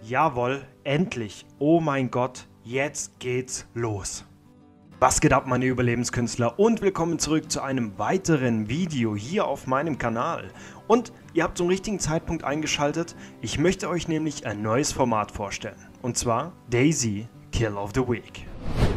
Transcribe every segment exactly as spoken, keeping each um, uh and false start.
Jawohl, endlich. Oh mein Gott, jetzt geht's los. Was geht ab, meine Überlebenskünstler, und willkommen zurück zu einem weiteren Video hier auf meinem Kanal. Und ihr habt zum richtigen Zeitpunkt eingeschaltet. Ich möchte euch nämlich ein neues Format vorstellen. Und zwar DayZ Kill of the Week.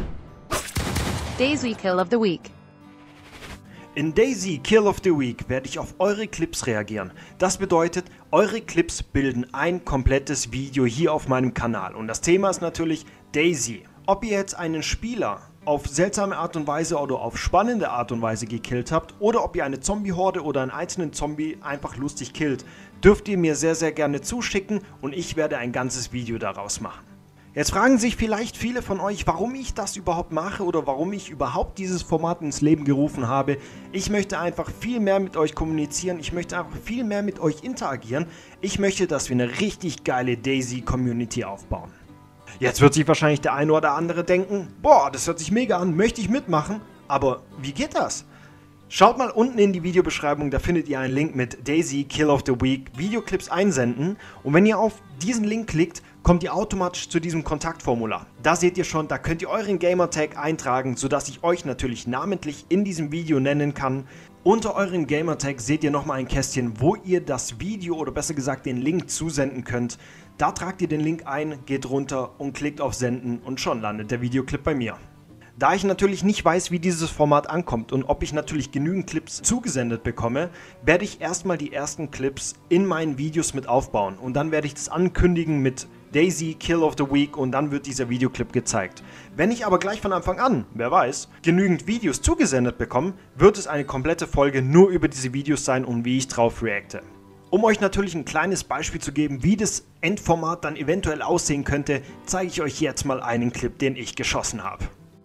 DayZ Kill of the Week. In DayZ Kill of the Week werde ich auf eure Clips reagieren. Das bedeutet, eure Clips bilden ein komplettes Video hier auf meinem Kanal. Und das Thema ist natürlich DayZ. Ob ihr jetzt einen Spieler auf seltsame Art und Weise oder auf spannende Art und Weise gekillt habt oder ob ihr eine Zombie-Horde oder einen einzelnen Zombie einfach lustig killt, dürft ihr mir sehr sehr gerne zuschicken und ich werde ein ganzes Video daraus machen. Jetzt fragen sich vielleicht viele von euch, warum ich das überhaupt mache oder warum ich überhaupt dieses Format ins Leben gerufen habe. Ich möchte einfach viel mehr mit euch kommunizieren, ich möchte einfach viel mehr mit euch interagieren. Ich möchte, dass wir eine richtig geile DayZ-Community aufbauen. Jetzt wird sich wahrscheinlich der eine oder andere denken, boah, das hört sich mega an, möchte ich mitmachen, aber wie geht das? Schaut mal unten in die Videobeschreibung, da findet ihr einen Link mit DayZ Kill of the Week, Videoclips einsenden, und wenn ihr auf diesen Link klickt, kommt ihr automatisch zu diesem Kontaktformular. Da seht ihr schon, da könnt ihr euren Gamertag eintragen, sodass ich euch natürlich namentlich in diesem Video nennen kann. Unter euren Gamertag seht ihr nochmal ein Kästchen, wo ihr das Video oder besser gesagt den Link zusenden könnt. Da tragt ihr den Link ein, geht runter und klickt auf Senden und schon landet der Videoclip bei mir. Da ich natürlich nicht weiß, wie dieses Format ankommt und ob ich natürlich genügend Clips zugesendet bekomme, werde ich erstmal die ersten Clips in meinen Videos mit aufbauen und dann werde ich das ankündigen mit DayZ Kill of the Week und dann wird dieser Videoclip gezeigt. Wenn ich aber gleich von Anfang an, wer weiß, genügend Videos zugesendet bekomme, wird es eine komplette Folge nur über diese Videos sein und wie ich drauf reacte. Um euch natürlich ein kleines Beispiel zu geben, wie das Endformat dann eventuell aussehen könnte, zeige ich euch jetzt mal einen Clip, den ich geschossen habe.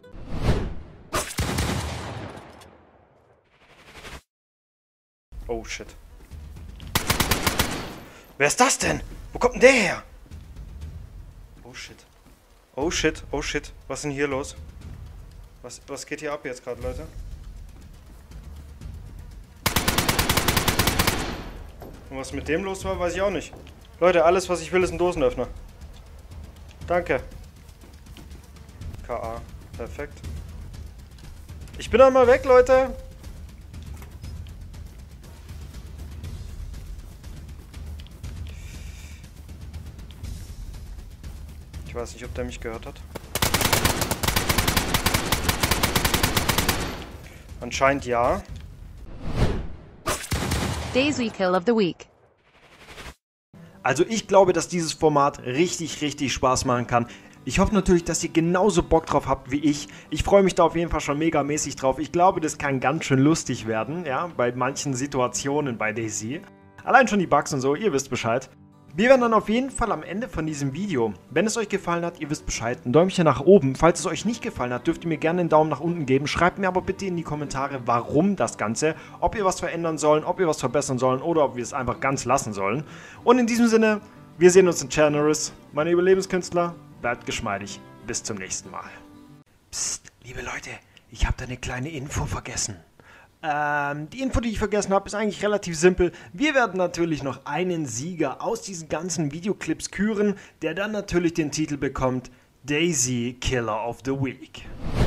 Oh shit. Wer ist das denn? Wo kommt denn der her? Oh shit. Oh shit, oh shit. Was ist denn hier los? Was, was geht hier ab jetzt gerade, Leute? Und was mit dem los war, weiß ich auch nicht. Leute, alles was ich will ist ein Dosenöffner. Danke. K A. Perfekt. Ich bin einmal weg, Leute. Ich weiß nicht, ob der mich gehört hat. Anscheinend ja. DayZ Kill of the Week. Also ich glaube, dass dieses Format richtig, richtig Spaß machen kann. Ich hoffe natürlich, dass ihr genauso Bock drauf habt wie ich. Ich freue mich da auf jeden Fall schon megamäßig drauf. Ich glaube, das kann ganz schön lustig werden, ja, bei manchen Situationen bei DayZ. Allein schon die Bugs und so, ihr wisst Bescheid. Wir werden dann auf jeden Fall am Ende von diesem Video, wenn es euch gefallen hat, ihr wisst Bescheid, ein Däumchen nach oben. Falls es euch nicht gefallen hat, dürft ihr mir gerne einen Daumen nach unten geben. Schreibt mir aber bitte in die Kommentare, warum das Ganze, ob ihr was verändern sollen, ob ihr was verbessern sollen oder ob wir es einfach ganz lassen sollen. Und in diesem Sinne, wir sehen uns in Chernarus. Meine Überlebenskünstler, bleibt geschmeidig. Bis zum nächsten Mal. Psst, liebe Leute, ich habe da eine kleine Info vergessen. Ähm, die Info, die ich vergessen habe, ist eigentlich relativ simpel. Wir werden natürlich noch einen Sieger aus diesen ganzen Videoclips küren, der dann natürlich den Titel bekommt DayZ Killer of the Week.